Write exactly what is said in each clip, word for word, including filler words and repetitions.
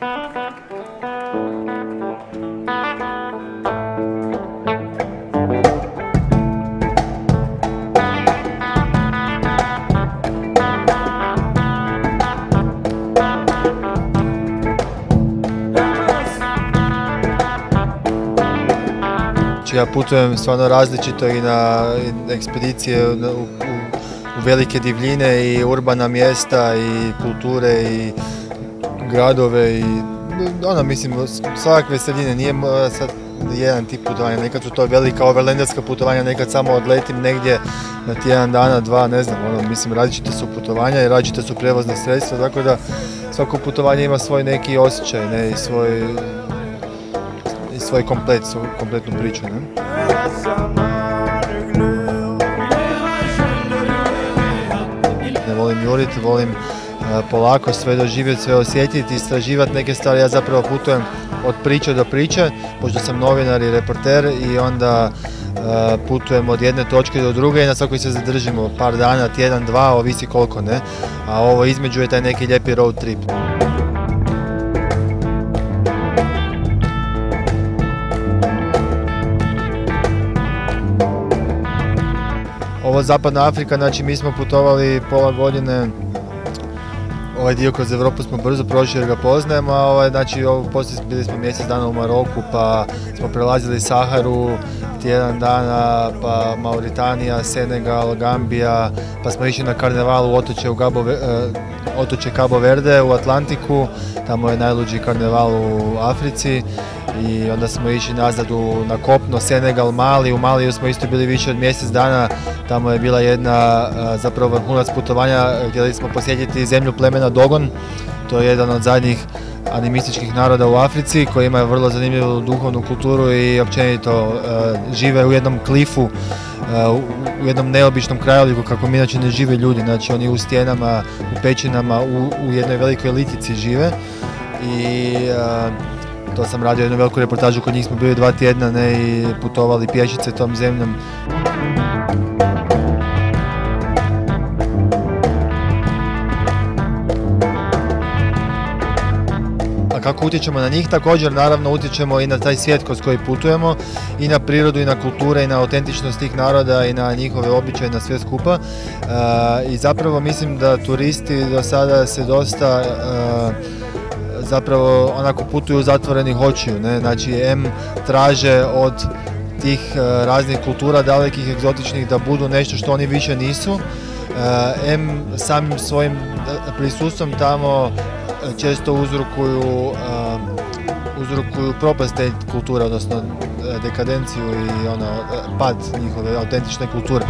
Ja putujem stvarno različito i na ekspedicije u, u, u velike divljine i urbana mjesta i kulture i gradove i ono, mislim, svakakve sredine, nije sad jedan tip putovanja, nekad su to velika overlanderska putovanja, nekad samo odletim negdje na tjedan dana, dva, ne znam, ono, mislim, različite su putovanja i različite su prijevozna sredstva, tako da svako putovanje ima svoj neki osjećaj, ne, i svoj i svoj komplet, svoju kompletnu priču, ne? Ne volim juriti, volim uh, polako sve doživjeti, sve osjetiti, istraživati neke stvari. Ja zapravo putujem od priče do priče, pošto sam novinar i reporter i onda uh, putujem od jedne točke do druge i na svakoj se zadržimo par dana, tjedan, dva, ovisi koliko, ne? A ovo između je taj neki lijepi road trip. Ovo Zapadna Afrika, znači mi smo putovali pola godine, ovaj dio kroz Europu smo brzo prošli jer ga poznajemo, a ovaj, znači ovo, poslije bili smo mjesec dana u Maroku, pa smo prelazili Saharu tjedan dana, pa Mauritanija, Senegal, Gambija, pa smo išli na karneval u otoče, u Gabo, otoče Cabo Verde u Atlantiku, tamo je najluđi karneval u Africi. I onda smo išli nazad u, na kopno, Senegal, Mali. U Maliju smo isto bili više od mjesec dana. Tamo je bila jedna zapravo vrhunac putovanja, htjeli smo posjetiti zemlju plemena Dogon. To je jedan od zadnjih animističkih naroda u Africi koji ima vrlo zanimljivu duhovnu kulturu i općenito uh, žive u jednom klifu, uh, u jednom neobičnom krajoliku kako mi inače ne žive ljudi. Znači oni u stijenama, u pećinama, u, u jednoj velikoj litici žive. I uh, to sam radio jednu veliku reportažu, kod njih smo bili dva tjedna, ne, i putovali pješice tom zemljom. A kako utječemo na njih? Također naravno utječemo i na taj svijet kroz koji putujemo, i na prirodu, i na kulture, i na autentičnost tih naroda, i na njihove običaje, na sve skupa. Uh, I zapravo mislim da turisti do sada se dosta uh, zapravo onako putuju zatvorenih očiju, ne? Znači em traže od tih uh, raznih kultura dalekih, egzotičnih da budu nešto što oni više nisu, uh, em samim svojim prisustvom tamo često uzrokuju, uh, uzrokuju propast te kulture, odnosno dekadenciju i ono, pad njihove autentične kulture.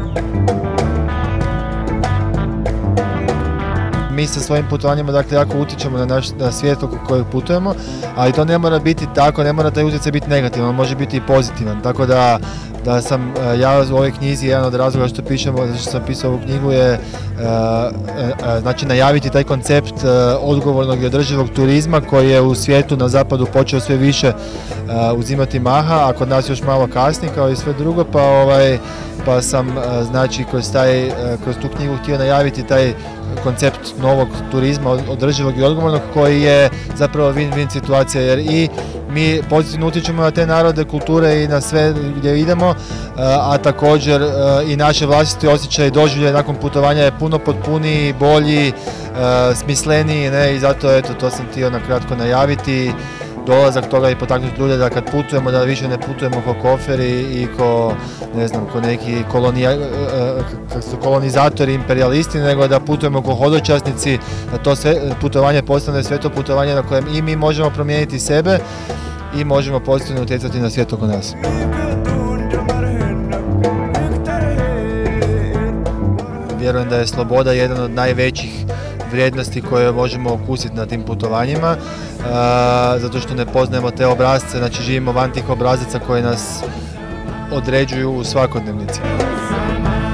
Mi sa svojim putovanjima, dakle, jako utječemo na naš na svijet oko kojeg putujemo, ali to ne mora biti tako, ne mora taj utjecaj biti negativan, on može biti i pozitivan. Tako da, da sam ja u ovoj knjizi, jedan od razloga što pišemo, što sam pisao ovu knjigu je uh, uh, znači najaviti taj koncept uh, odgovornog i održivog turizma koji je u svijetu na zapadu počeo sve više uh, uzimati maha, a kod nas još malo kasni kao i sve drugo, pa ovaj pa sam uh, znači kroz taj uh, kroz tu knjigu htio najaviti taj koncept novog turizma, održivog i odgovornog, koji je zapravo win-win situacija, jer i mi pozitivno utječemo na te narode, kulture i na sve gdje idemo, a također i naše vlastite osjećaje i doživljaje nakon putovanja je puno potpuniji, bolji, smisleniji, ne, i zato eto, to sam htio na kratko najaviti. Dolazak toga i potaknuti ljude da kad putujemo, da više ne putujemo ko koferi i ko, ne znam, ko neki kolonija, kak su kolonizatori, imperijalisti, nego da putujemo ko hodočasnici, da to sve, putovanje postane sve to putovanje na kojem i mi možemo promijeniti sebe i možemo pozitivno utjecati na svijet oko nas. Vjerujem da je sloboda jedan od najvećih vrijednosti koje možemo okusiti na tim putovanjima, uh, zato što ne poznajemo te obrasce, znači živimo van tih obrazaca koji nas određuju u svakodnevnici.